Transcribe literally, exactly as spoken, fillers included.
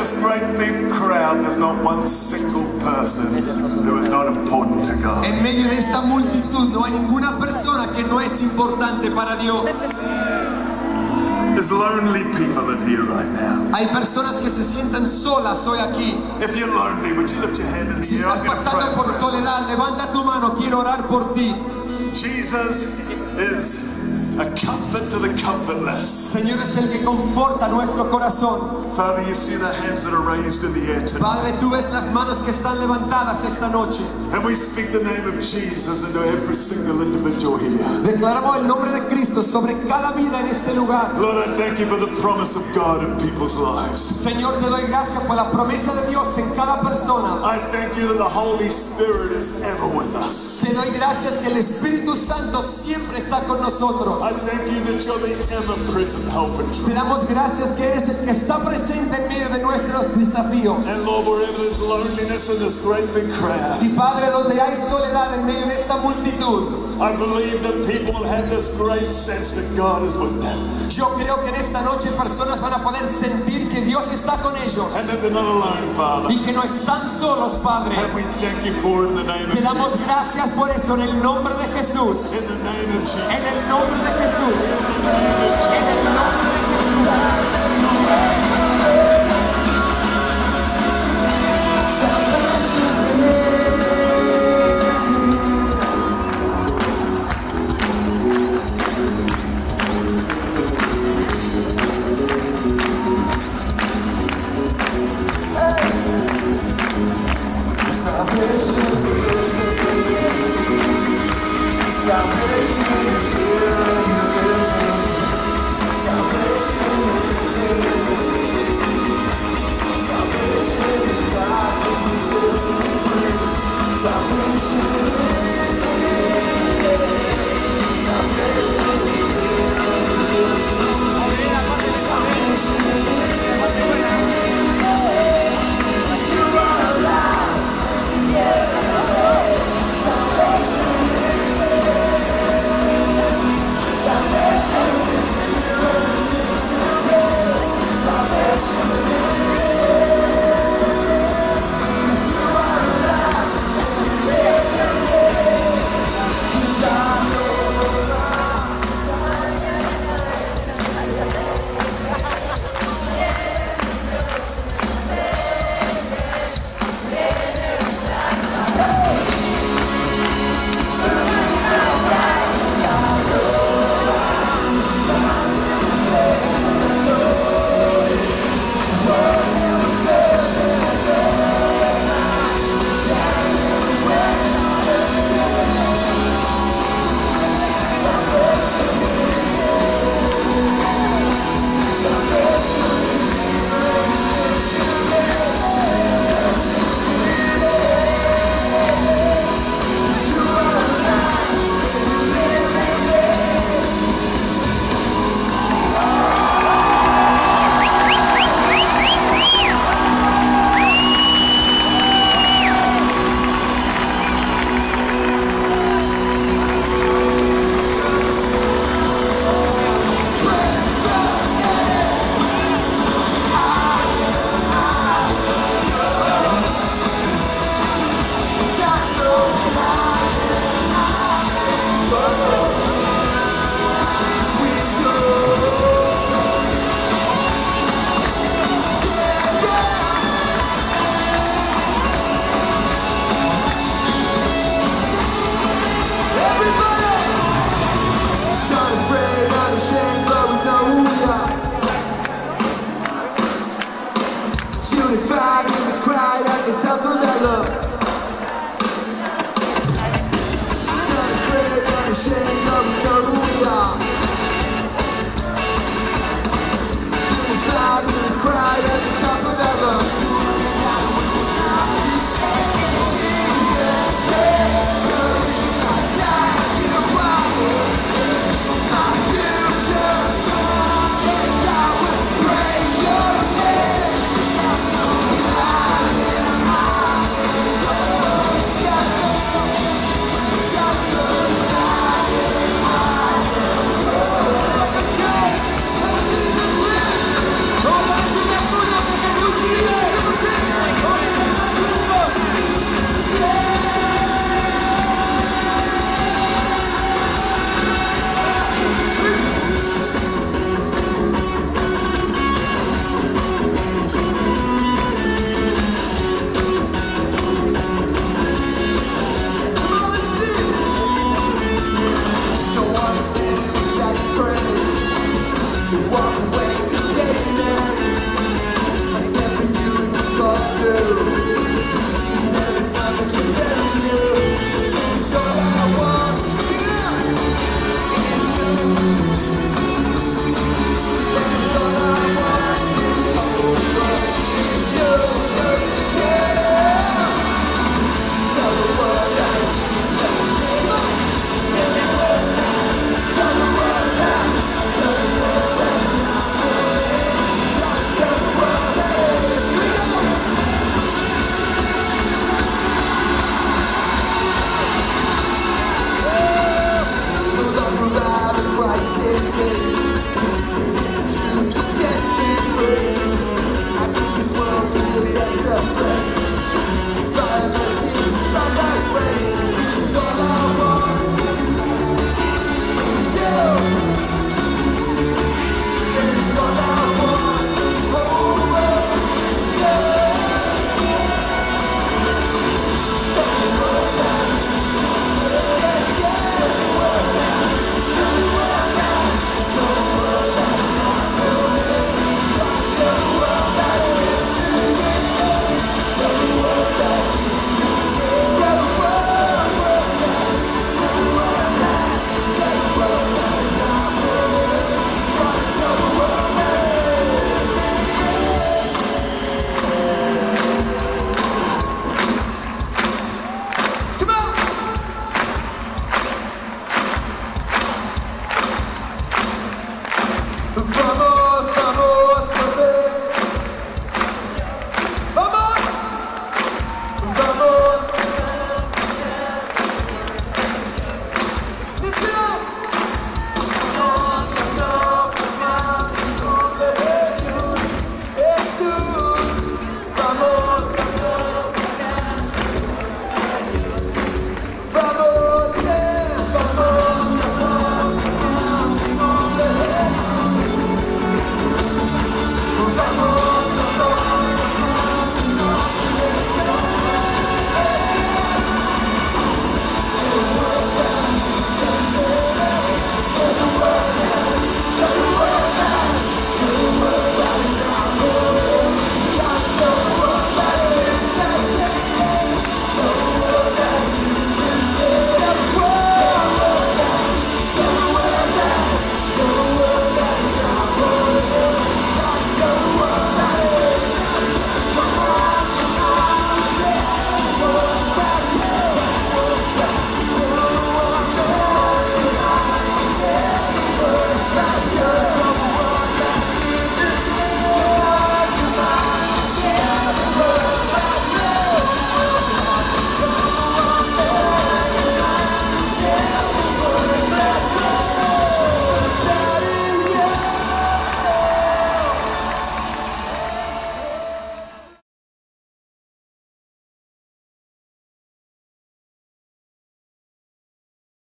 this great big crowd, there's not one single person who is not important to God. En medio de esta multitud no hay ninguna persona que no es importante para Dios. There's lonely people in here right now. Hay personas que se sientan solas hoy aquí. If you're lonely, would you lift your hand in the Si air? estás I'm going to pasando por pray. soledad, levanta tu mano, quiero orar por ti. Jesus is a comfort to the comfortless. Señor es el que conforta nuestro corazón. Father, you see the hands that are raised in the air tonight. Padre, tú ves las manos que están levantadas esta noche. And we speak the name of Jesus into every single individual here. Declaramos el nombre de Cristo sobre cada vida en este lugar. Lord, I thank you for the promise of God in people's lives. Señor, te doy gracias por la promesa de Dios en cada persona. I thank you that the Holy Spirit is ever with us. Te doy gracias que el Espíritu Santo siempre está con nosotros. I thank you that you're the ever-present help in Te trouble. damos gracias que eres el que está presente en medio de nuestros desafíos. And Lord, wherever there's loneliness in this great big crowd, Y Padre, donde hay soledad en medio de esta multitud, I believe that people will have this great sense that God is with them. yo creo que en esta noche personas van a poder sentir que Dios está con ellos And that they're not alone, Father. y que no están solos, Padre. And we thank you for it in the name of Te damos Jesus. gracias por eso en el nombre de Jesús. In the name of Jesus. En el nombre de Jesús. En el nombre de Jesús.